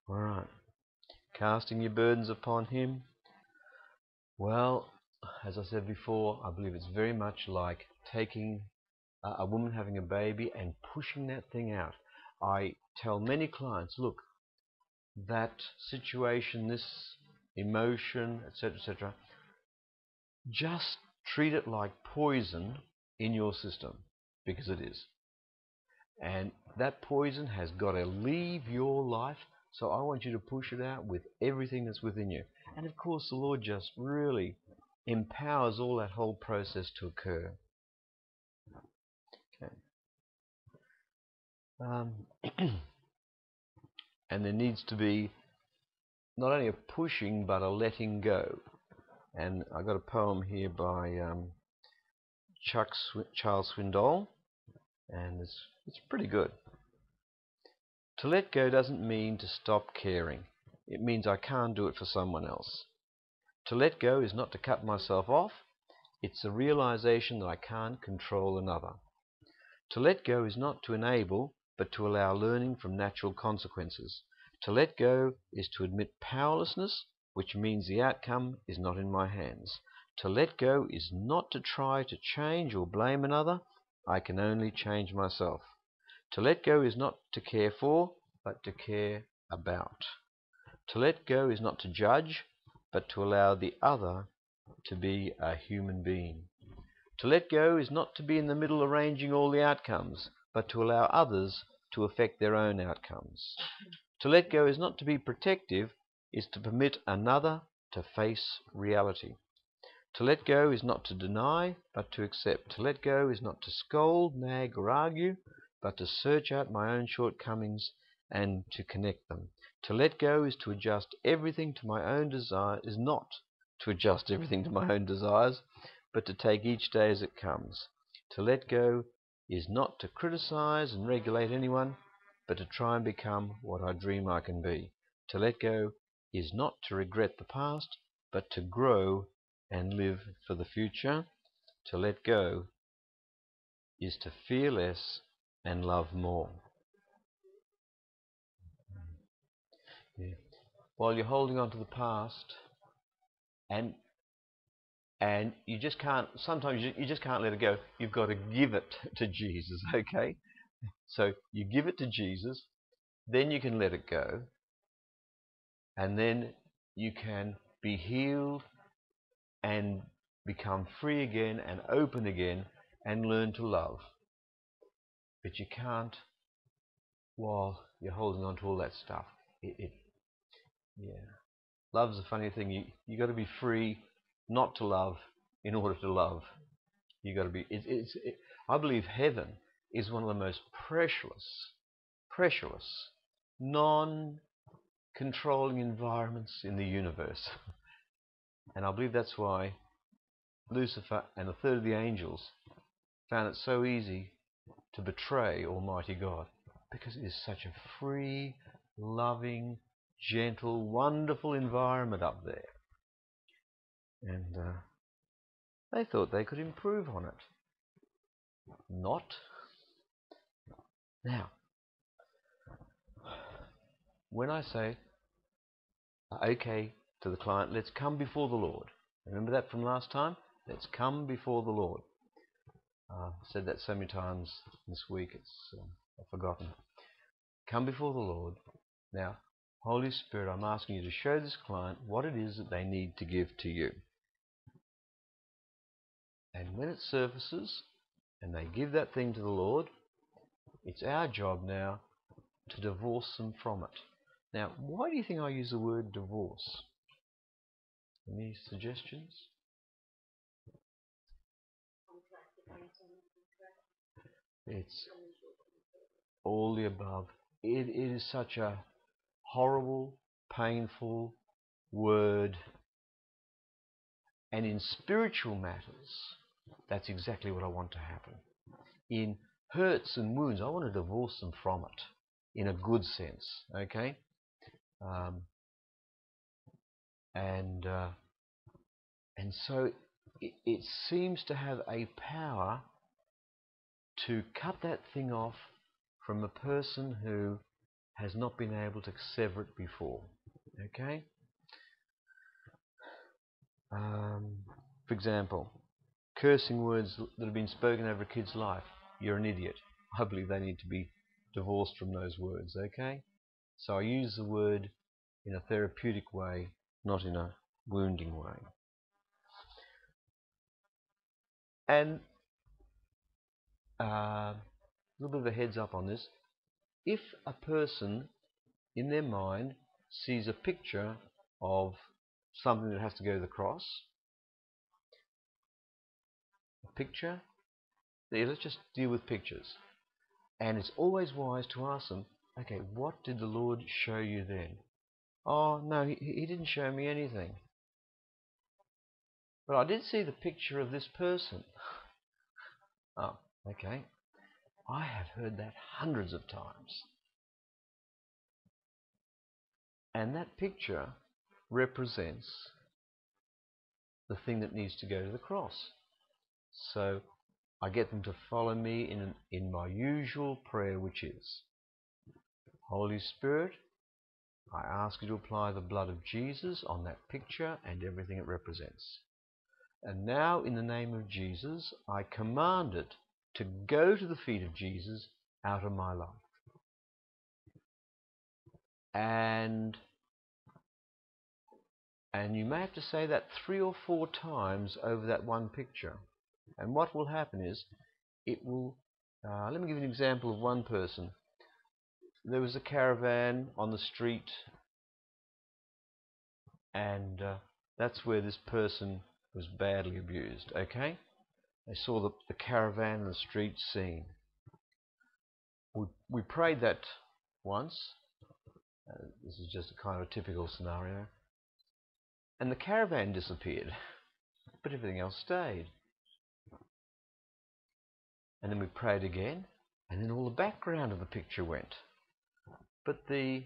All right. Casting your burdens upon him. Well, as I said before, I believe it's very much like taking a woman having a baby and pushing that thing out. I tell many clients, look, that situation, this emotion, etc., just treat it like poison in your system, because it is. And that poison has got to leave your life, so I want you to push it out with everything that's within you. And of course, the Lord just really empowers all that whole process to occur. Okay. And there needs to be not only a pushing, but a letting go. And I got a poem here by Charles Swindoll, and it's pretty good. To let go doesn't mean to stop caring. It means I can't do it for someone else. To let go is not to cut myself off. It's the realization that I can't control another. To let go is not to enable, but to allow learning from natural consequences. To let go is to admit powerlessness, which means the outcome is not in my hands. To let go is not to try to change or blame another. I can only change myself. To let go is not to care for, but to care about. To let go is not to judge, but to allow the other to be a human being. To let go is not to be in the middle arranging all the outcomes, but to allow others to affect their own outcomes. To let go is not to be protective, is to permit another to face reality. To let go is not to deny, but to accept. To let go is not to scold, nag, or argue, but to search out my own shortcomings and to connect them. To let go is to adjust everything to my own desire, is not to adjust everything to my own desires, but to take each day as it comes. To let go is not to criticize and regulate anyone, but to try and become what I dream I can be. To let go is not to regret the past, but to grow and live for the future. To let go is to fear less and love more. Yeah. While you're holding on to the past, and you just can't, sometimes you just can't let it go. You've got to give it to Jesus, okay? So you give it to Jesus, then you can let it go, and then you can be healed and become free again and open again and learn to love. But you can't while you're holding on to all that stuff. Yeah. Love's a funny thing. You got to be free not to love in order to love. You got to be. I believe heaven is one of the most precious, non-controlling environments in the universe, and I believe that's why Lucifer and a third of the angels found it so easy to betray Almighty God, because it is such a free, loving, gentle, wonderful environment up there. And they thought they could improve on it. Not. Now, when I say, okay, to the client, let's come before the Lord. Remember that from last time? Let's come before the Lord. I've said that so many times this week, I've forgotten. Come before the Lord. Now, Holy Spirit, I'm asking you to show this client what it is that they need to give to you. And when it surfaces and they give that thing to the Lord, it's our job now to divorce them from it. Now, why do you think I use the word divorce? Any suggestions? It's all the above. It is such a horrible, painful word. And in spiritual matters, that's exactly what I want to happen. In hurts and wounds, I want to divorce them from it in a good sense, okay? And so it seems to have a power to cut that thing off from a person who has not been able to sever it before. Okay? For example, cursing words that have been spoken over a kid's life. You're an idiot. I believe they need to be divorced from those words. Okay? So I use the word in a therapeutic way, not in a wounding way. And a little bit of a heads up on this. If a person in their mind sees a picture of something that has to go to the cross, let's just deal with pictures. And it's always wise to ask them, okay, what did the Lord show you then? Oh, no, he didn't show me anything. But I did see the picture of this person. Oh, okay. I have heard that hundreds of times. And that picture represents the thing that needs to go to the cross. So I get them to follow me in my usual prayer, which is, Holy Spirit, I ask you to apply the blood of Jesus on that picture and everything it represents. And now, in the name of Jesus, I command it to go to the feet of Jesus out of my life. And you may have to say that 3 or 4 times over that one picture. And what will happen is, it will... let me give you an example of one person. There was a caravan on the street, and that's where this person was badly abused, okay? They saw the caravan in the street scene. We prayed that once. This is just a kind of a typical scenario. And the caravan disappeared, but everything else stayed. And then we prayed again, and then all the background of the picture went. But the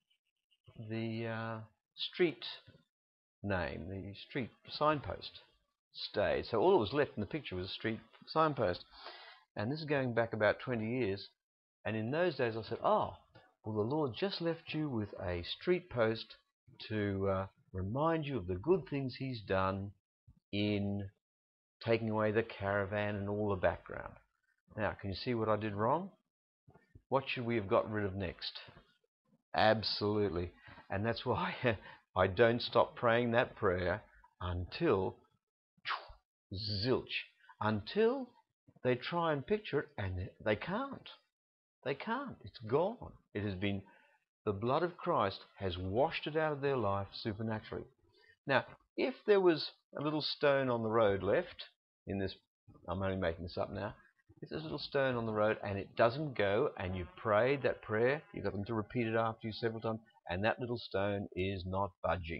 street name, the street signpost, stayed. So all that was left in the picture was a street signpost. And this is going back about 20 years. And in those days I said, oh, well, the Lord just left you with a street post to remind you of the good things He's done in taking away the caravan and all the background. Now, can you see what I did wrong? What should we have got rid of next? Absolutely. And that's why I don't stop praying that prayer until zilch. Until they try and picture it, and they can't. They can't. It's gone. It has been... the blood of Christ has washed it out of their life supernaturally. Now, if there was a little stone on the road left in this... I'm only making this up now. If there's a little stone on the road and it doesn't go, and you've prayed that prayer, you've got them to repeat it after you several times, and that little stone is not budging.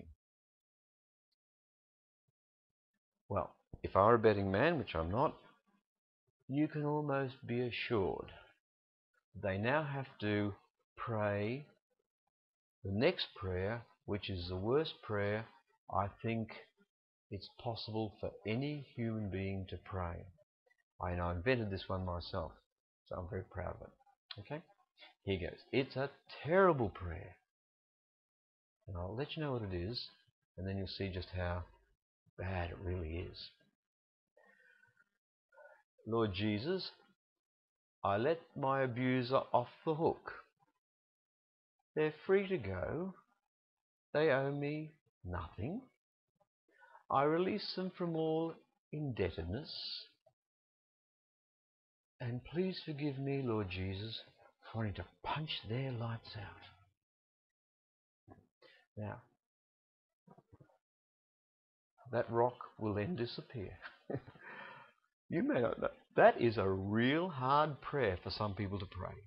Well, if I were a betting man, which I'm not, you can almost be assured they now have to pray the next prayer, which is the worst prayer I think it's possible for any human being to pray. I invented this one myself, so I'm very proud of it. Okay? Here goes. It's a terrible prayer. And I'll let you know what it is, and then you'll see just how bad it really is. Lord Jesus, I let my abuser off the hook. They're free to go. They owe me nothing. I release them from all indebtedness. And please forgive me, Lord Jesus, for wanting to punch their lights out. Now, that rock will then disappear. You may not know. That is a real hard prayer for some people to pray.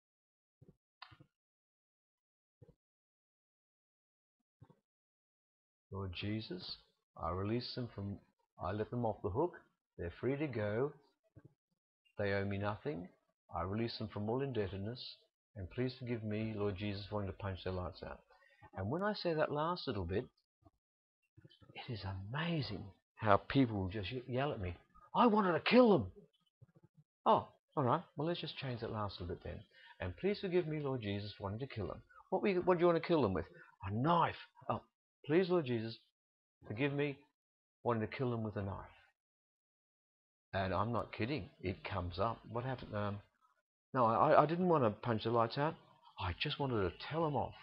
Lord Jesus, I let them off the hook. They're free to go. They owe me nothing. I release them from all indebtedness. And please forgive me, Lord Jesus, for wanting to punch their lights out. And when I say that last little bit, it is amazing how people will just yell at me, I wanted to kill them. Oh, all right. Well, let's just change that last little bit then. And please forgive me, Lord Jesus, for wanting to kill them. What do you want to kill them with? A knife. Oh, please, Lord Jesus, forgive me, wanting to kill them with a knife. And I'm not kidding. It comes up. What happened? No, I didn't want to punch the lights out. I just wanted to tell them off.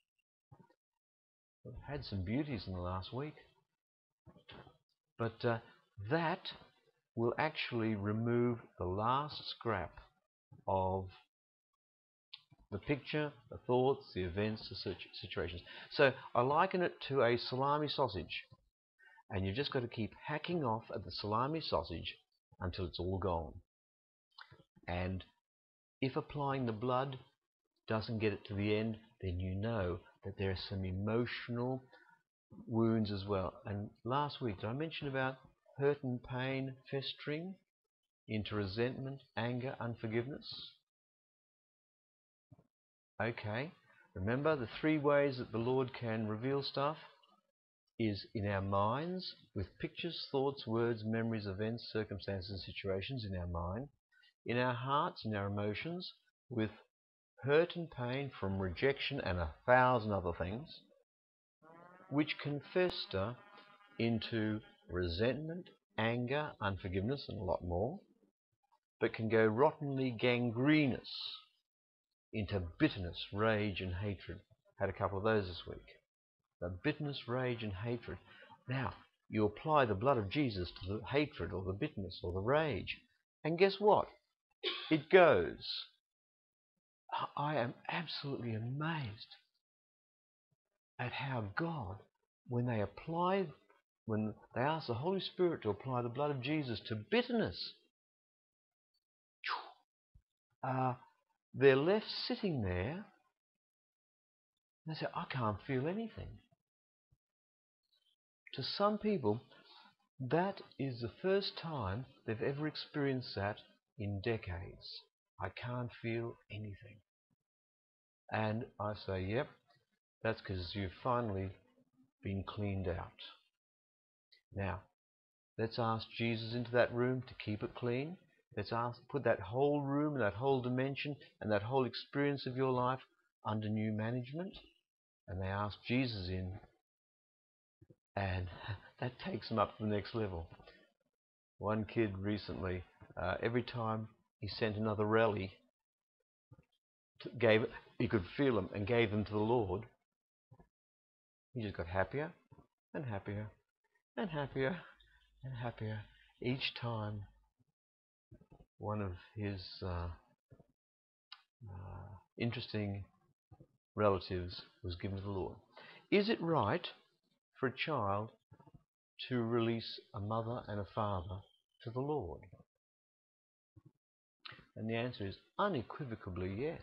I've had some beauties in the last week. But that will actually remove the last scrap of the picture, the thoughts, the events, the situations. So I liken it to a salami sausage. And you've just got to keep hacking off at the salami sausage until it's all gone. And if applying the blood doesn't get it to the end, then you know that there are some emotional wounds as well. And last week, did I mention about hurt and pain festering into resentment, anger, unforgiveness? Okay, remember the 3 ways that the Lord can reveal stuff is in our minds, with pictures, thoughts, words, memories, events, circumstances, and situations in our mind, in our hearts, in our emotions, with hurt and pain from rejection and 1,000 other things, which can fester into resentment, anger, unforgiveness, and a lot more, but can go rottenly gangrenous into bitterness, rage, and hatred. Had a couple of those this week. The bitterness, rage, and hatred. Now, you apply the blood of Jesus to the hatred or the bitterness or the rage, and guess what? It goes. I am absolutely amazed at how God, when they ask the Holy Spirit to apply the blood of Jesus to bitterness, they're left sitting there, and they say, I can't feel anything. To some people, that is the first time they've ever experienced that in decades. I can't feel anything. And I say, yep, that's because you've finally been cleaned out. Now, let's ask Jesus into that room to keep it clean. Let's put that whole room and that whole dimension and that whole experience of your life under new management. And they ask Jesus in, and that takes them up to the next level. One kid recently, every time he sent another rally, he could feel them and gave them to the Lord, he just got happier and happier and happier and happier each time one of his interesting relatives was given to the Lord. Is it right for a child to release a mother and a father to the Lord? And the answer is unequivocally yes.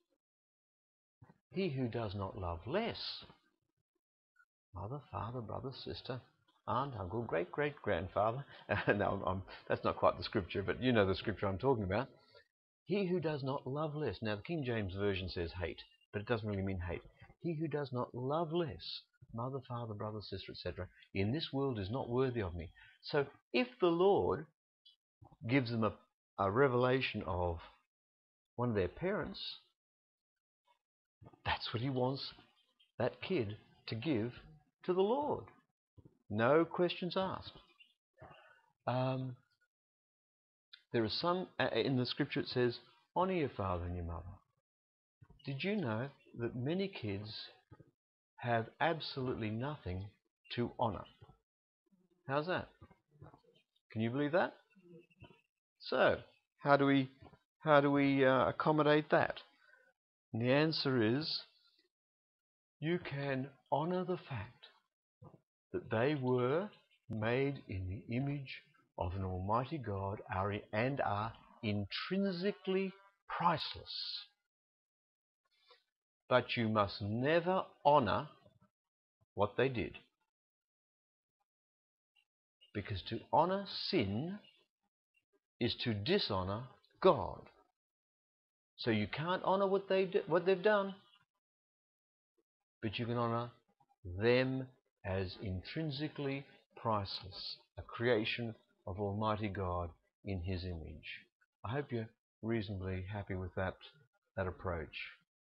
He who does not love less, mother, father, brother, sister, aunt, uncle, great-great-grandfather. No, that's not quite the scripture, but you know the scripture I'm talking about. He who does not love less. Now, the King James Version says hate, but it doesn't really mean hate. He who does not love less, mother, father, brother, sister, etc., in this world is not worthy of me. So, if the Lord gives them a revelation of one of their parents, that's what he wants that kid to give to the Lord. No questions asked. There are some, in the scripture it says, honour your father and your mother. Did you know that many kids have absolutely nothing to honour? How's that? Can you believe that? So, how do we accommodate that? And the answer is, you can honour the fact that they were made in the image of an Almighty God and are intrinsically priceless. But you must never honour what they did. Because to honour sin is to dishonour God. So you can't honour what they've done, but you can honour them as intrinsically priceless, a creation of Almighty God in His image. I hope you're reasonably happy with that that approach.